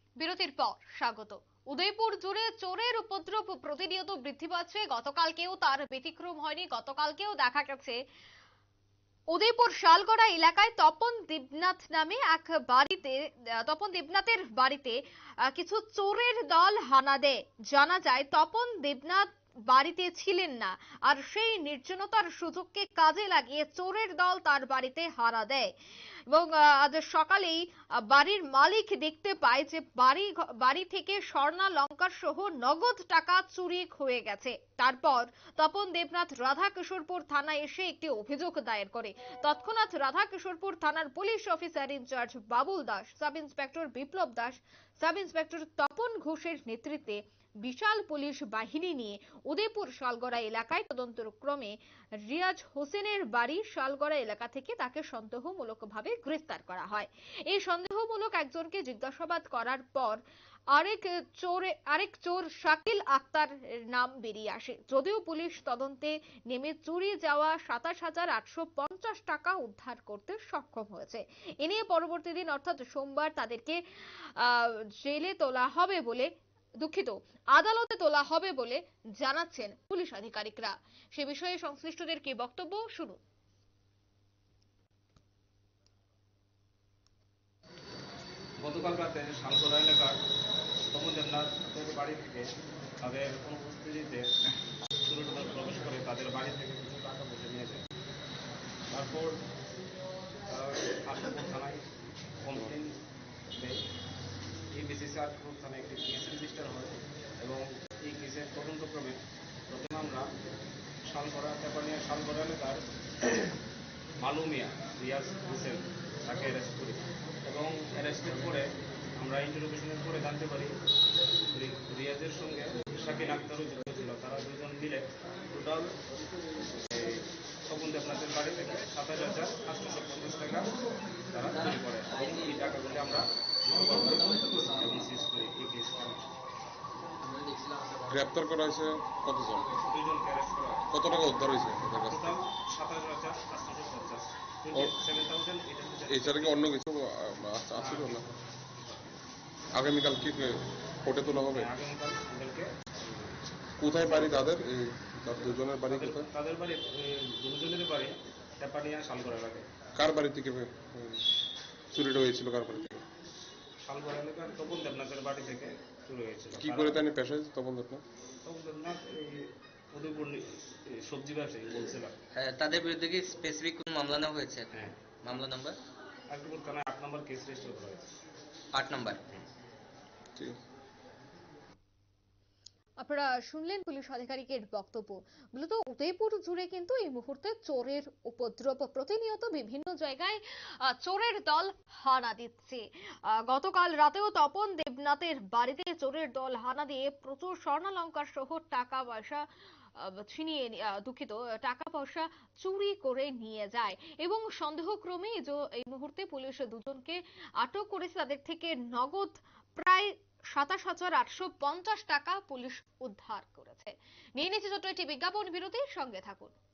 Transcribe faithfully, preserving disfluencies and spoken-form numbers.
বিরতির পর স্বাগত। উদয়পুর জুড়ে চোরের উপদ্রব প্রতিনিয়ত বৃদ্ধি পাচ্ছে। গতকালকেও তার ব্যতিক্রম হয়নি। গতকালকেও দেখা গেছে উদয়পুর শালগড়া এলাকায় তপন দেবনাথ নামে এক বাড়িতে তপন দেবনাথের বাড়িতে কিছু চোরের দল হানা দেয়। জানা যায় তপন দেবনাথ বাড়িতে ছিলেন না, আর সেই নির্জনতার সুযোগকে কাজে লাগিয়ে চোরের দল তার বাড়িতে হানা দেয়। এবং আজ সকালেই বাড়ির মালিক দেখতে পায় যে বাড়ি বাড়ি থেকে স্বর্ণালঙ্কার সহ নগদ টাকা চুরি হয়ে গেছে। তারপর তপন দেবনাথ রাধাকিশোরপুর থানায় এসে একটি অভিযোগ দায়ের করে। তৎক্ষণাৎ রাধাকিশোরপুর থানার police officer incharge Babul Das, sub inspector Biplab Das, sub inspector Tapan ঘোষের নেতৃত্বে বিশাল পুলিশ বাহিনী নিয়ে উদয়পুর শালগড়া এলাকায় তদন্তক্রমে রিয়াজ হোসেনের বাড়ি শালগড়া এলাকা থেকে তাকে সন্দেহমূলকভাবে গ্রেফতার করা হয়। এই সন্দেহমূলক একজনকে জিজ্ঞাসাবাদ করার পর আরেক চোর আরেক চোর শাকিল আক্তার নাম বেরিয়ে আসে। যদিও পুলিশ তদন্তে নেমে চুরি যাওয়া সাতাশ হাজার আটশো পঞ্চাশ টাকা উদ্ধার করতে সক্ষম হয়েছে। এ নিয়ে পরবর্তী দিন অর্থাৎ সোমবার তাদেরকে আহ জেলে তোলা হবে বলে দুঃখিত আদালতে তোলা হবে বলে জানাচ্ছেন পুলিশ আধিকারিকরা। সে বিষয়ে সংশ্লিষ্টদের কি বক্তব্য শুনুন। গতকাল রাতে শালগড়া এলাকার তপন দেবনাথের বাড়ি থেকে তাদের অনুপস্থিতিতে চোরেরা প্রবেশ করে তাদের বাড়ি থেকে কিছু টাকা পয়সা নিয়ে যায়। তারপর আশাপুর থানায় কমপ্লেন দেয়। এই বেসিসে আশাপুর থানায় একটি কেস রেজিস্টার হয় এবং এই কেসের তদন্তক্রমে প্রথমে আমরা শালগড়া তেপানিয়া শালগড়া এলাকার মালু মিয়া রিয়াজ হোসেন তাকে অ্যারেস্ট করি এবং অ্যারেস্টের পরে আমরা ইন্টারোগেশনের পরে জানতে পারি রিয়াজের সঙ্গে শাকিল আক্তারও যুক্ত ছিল। তারা দুজন মিলে টোটাল তপন দেবনাথের বাড়ি থেকে সাতাশ হাজার আটশোশো পঞ্চাশ টাকা তারা চুরি করে এবং এই টাকাগুলি আমরা এবং সিজ করি। এই কেসটা গ্রেপ্তার করা হয়েছে কতজন? দুজনকে অ্যারেস্ট করা হয়। কত টাকা উদ্ধার হয়েছে? টোটাল সাতাশ হাজার আটশোশো পঞ্চাশ সেভেন থাউজেন্ড এছাড়া কি অন্য কিছু আছিল না? আগামীকাল কি কোর্টে তোলা হবে? আগামীকাল ওদেরকে কোথায় বাড়ি তাদের? এই দুজনের বাড়ি কোথায়? তাদের বাড়ি দুজনের বাড়ি তেপানিয়া শালগড়া এলাকায়। কার বাড়ি থেকে চুরিটা হয়েছিল? কার বাড়ি থেকে? শালগড়া এলাকার তপন দেবনাথের বাড়ি থেকে চুরি হয়েছিল। কি করে তাই পেশায় তপন দেবনাথ? তপন দেবনাথ এই উদয়পুর সবজি ব্যবসায়ী বলছিলাম। হ্যাঁ, তাদের বিরুদ্ধে কি স্পেসিফিক কোনো মামলা নেওয়া হয়েছে? হ্যাঁ। মামলা নাম্বার? আশাপুর থানায় আট নম্বর কেস রেজিস্টার করা হয়েছে। আট নম্বর। ঠিক আছে। আপনারা শুনলেন পুলিশ আধিকারিকের বক্তব্য। মূলত উদয়পুর জুড়ে কিন্তু এই মুহূর্তে চোরের উপদ্রব প্রতিনিয়ত বিভিন্ন জায়গায় চোরের দল হানা দিচ্ছে। গতকাল রাতেও তপন দেবনাথের বাড়িতে চোরের দল হানা দিয়ে প্রচুর স্বর্ণালঙ্কার সহ টাকা পয়সা ছিনিয়ে দুঃখিত টাকা পয়সা চুরি করে নিয়ে যায় এবং সন্দেহক্রমে এই মুহূর্তে পুলিশ দুজনকে আটক করেছে। তাদের থেকে নগদ প্রায় সাতাশ হাজার আটশো পঞ্চাশ টাকা পুলিশ উদ্ধার করেছে। নিয়ে নিচ্ছে ছোট্ট একটি বিজ্ঞাপন বিরতির সঙ্গে থাকুন।